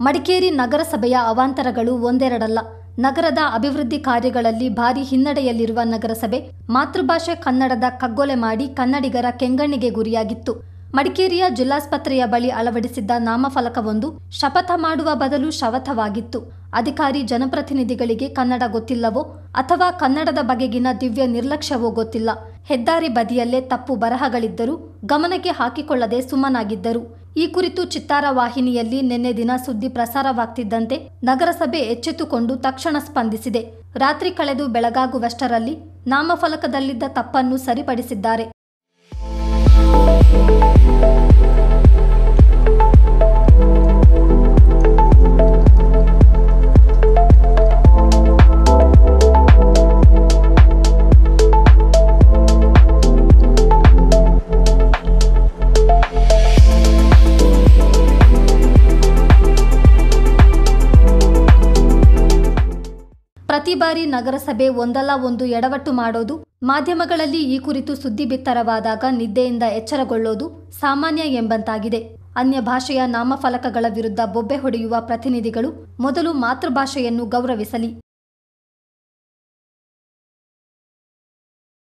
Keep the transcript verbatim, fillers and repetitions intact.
ಮಡಿಕೇರಿ ನಗರಸಭೆಯ ಅವಾಂತರಗಳು ಒಂದೆರಡಲ್ಲ. ನಗರದ ಅಭಿವೃದ್ಧಿ ಕಾರ್ಯಗಳಲ್ಲಿ ಭಾರಿ ಹಿನ್ನಡೆಯಲ್ಲಿರುವ ನಗರಸಭೆ ಮಾತೃಭಾಷೆ ಕನ್ನಡದ ಕಗ್ಗೊಲೆ ಮಾಡಿ ಕನ್ನಡಿಗರ ಕೆಂಗಣ್ಣಿಗೆ ಗುರಿಯಾಗಿತ್ತು. ಮಡಿಕೇರಿಯ ಜಿಲ್ಲಾಸ್ಪತ್ರೆಯ ಬಳಿ ಅಳವಡಿಸಿದ್ದ ನಾಮಫಲಕವೊಂದು ಶಪಥ ಮಾಡುವ ಬದಲು ಶವಥವಾಗಿತ್ತು. ಅಧಿಕಾರಿ ಜನಪ್ರತಿನಿಧಿಗಳಿಗೆ ಕನ್ನಡ ಗೊತ್ತಿಲ್ಲವೋ ಅಥವಾ ಕನ್ನಡದ ಬಗೆಗಿನ ದಿವ್ಯ ನಿರ್ಲಕ್ಷ್ಯವೋ ಗೊತ್ತಿಲ್ಲ. ಹೆದ್ದಾರಿ ಬದಿಯಲ್ಲೇ ತಪ್ಪು ಬರಹಗಳಿದ್ದರೂ ಗಮನಕ್ಕೆ ಹಾಕಿಕೊಳ್ಳದೆ ಸುಮ್ಮನಾಗಿದ್ದರು. ಈ ಕುರಿತು ಚಿತ್ತಾರ ವಾಹಿನಿಯಲ್ಲಿ ನಿನ್ನೆ ದಿನ ಸುದ್ದಿ ಪ್ರಸಾರವಾಗ್ತಿದ್ದಂತೆ ನಗರಸಭೆ ಎಚ್ಚೆತ್ತುಕೊಂಡು ತಕ್ಷಣ ಸ್ಪಂದಿಸಿದೆ. ರಾತ್ರಿ ಕಳೆದು ಬೆಳಗಾಗುವಷ್ಟರಲ್ಲಿ ನಾಮಫಲಕದಲ್ಲಿದ್ದ ತಪ್ಪನ್ನು ಸರಿಪಡಿಸಿದ್ದಾರೆ. ಪ್ರತಿ ಬಾರಿ ನಗರಸಭೆ ಒಂದಲ್ಲ ಒಂದು ಎಡವಟ್ಟು ಮಾಡೋದು, ಮಾಧ್ಯಮಗಳಲ್ಲಿ ಈ ಕುರಿತು ಸುದ್ದಿ ಬಿತ್ತರವಾದಾಗ ನಿದ್ದೆಯಿಂದ ಎಚ್ಚರಗೊಳ್ಳೋದು ಸಾಮಾನ್ಯ ಎಂಬಂತಾಗಿದೆ. ಅನ್ಯ ಭಾಷೆಯ ನಾಮಫಲಕಗಳ ವಿರುದ್ಧ ಬೊಬ್ಬೆ ಹೊಡೆಯುವ ಪ್ರತಿನಿಧಿಗಳು ಮೊದಲು ಮಾತೃಭಾಷೆಯನ್ನು ಗೌರವಿಸಲಿ.